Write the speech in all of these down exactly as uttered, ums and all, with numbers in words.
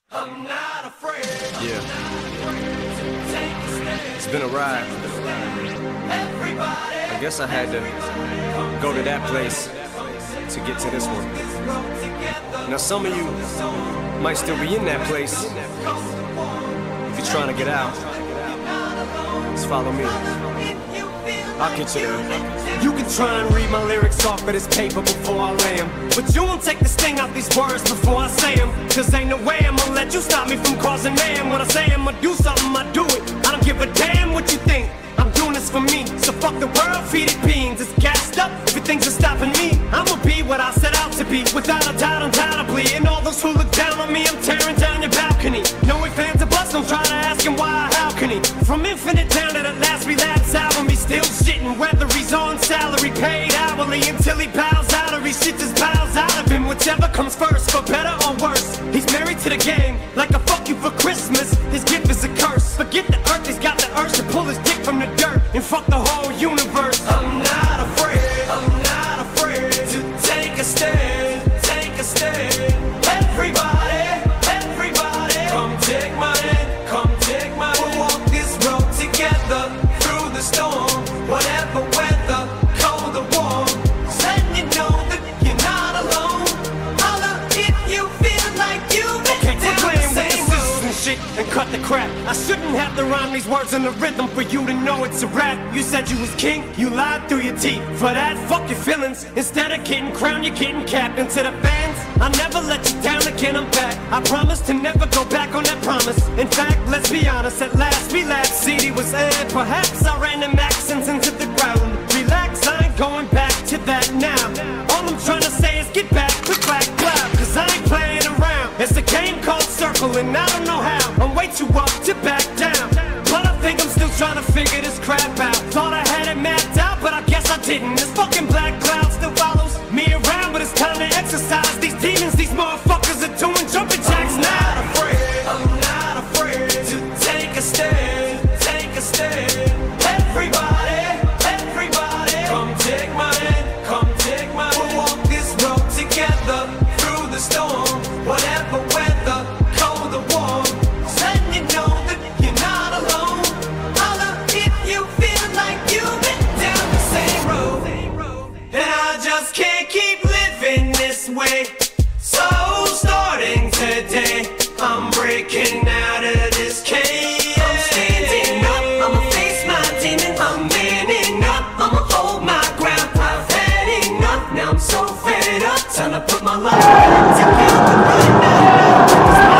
I'm not afraid. Yeah. It's been a ride. I guess I had to go to that place to get to this one. Now some of you might still be in that place. If you're trying to get out, just follow me. I'll get you there. You can try and read my lyrics off of this paper before I lay 'em, but you won't take the sting out these words before I say 'em. Cause ain't no way I'm gonna let you stop me from causing mayhem. When I say I'm gonna do something, I do it. I don't give a damn what you think. I'm doing this for me, so fuck the world, feed it beans. It's gassed up, everything's just stopping me. I'ma be what I set out to be, without a doubt, undoubtedly. And all those who look down on me, I'm tearing down your balcony. No ifs, ands, or buts, don't try to ask him why, how can he? From Infinite down to the last relapse album, he's still shitting. Whether he's on salary, paid hourly, until he bows out or he shit his bows out of him. Whichever comes first, for better or worse. He's married to the game, like a fuck you for Christmas. His gift is a curse. Forget the earth, he's got the urge to pull his dick from the dirt and fuck the whole universe. I'm not afraid, I'm not afraid to take a stand, take a stand. Everybody, everybody, come take my hand, come take my hand. We'll walk this road together through the storm, whatever weather, cold or warm. Just letting you know that you're not alone. Holla if you feel like you've been down the same road and shit and cut the crap. I shouldn't have to rhyme these words in the rhythm for you to know it's a rap. You said you was king, you lied through your teeth. For that, fuck your feelings. Instead of getting crowned, you're getting capped. And to the fans, I never let you down again, I'm back. I promise to never go back on that promise. In fact, let's be honest, at last we laughed. C D was aired, perhaps I ran them accents into the ground. Relax, I ain't going back to that now. All I'm trying to say is get back with black cloud, cause I ain't playing around. It's a game called Circle and I don't know how. I'm way too up to back down, but I think I'm still trying to figure this crap out. Thought I had it mapped out, but I guess I didn't. This fucking black cloud still follows me around, but it's time to exercise these demons. These motherfuckers are doing jumping jacks now. I'm not afraid, I'm not afraid to take a stand, take a stand. Everybody, everybody, come take my hand, come take my hand. We'll walk this road together through the storm, whatever weather, cold or warm. Just letting you know that you're not alone. Holla if you feel like you've been down the same road. And I just can't keep living this way. So starting today, I'm breaking out of this cage. I'm standing up, I'ma face my demon. I'm manning up, I'ma hold my ground. I've had enough, now I'm so fed up. Time to put my life together right now.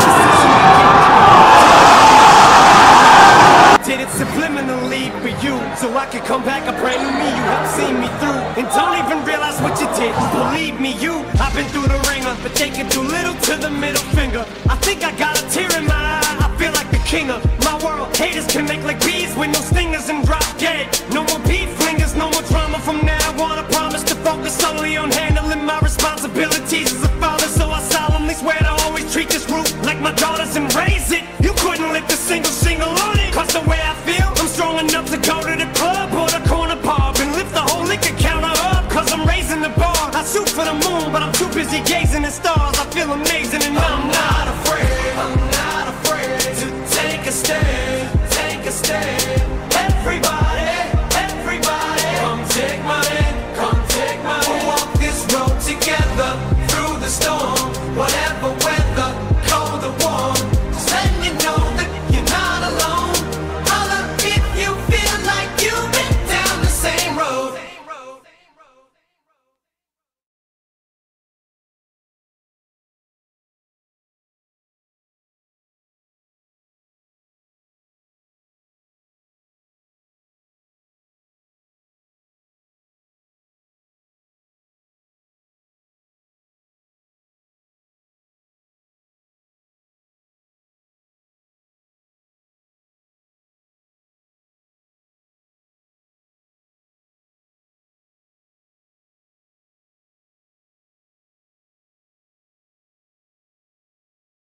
Did it subliminally for you, so I could come back a brand new me. You helped see me through, and don't even realize what you did. Believe me, you, I've been through the ringer, but taking too little to the middle finger. I think I got a tear in my eye, I feel like the king of my world. Haters can make like bees with no stingers and drop dead. No more beef flingers, no more drama from now on. I promise to focus solely on handling my responsibilities as a father. So I solemnly swear to always treat this roof like my daughters and raise it. You couldn't lift a single shingle on it, cause the way I feel, I'm strong enough to go to the club or the corner pub and lift the whole liquor counter up, cause I'm raising the bar. I shoot for the moon, but I'm too busy gazing at stars.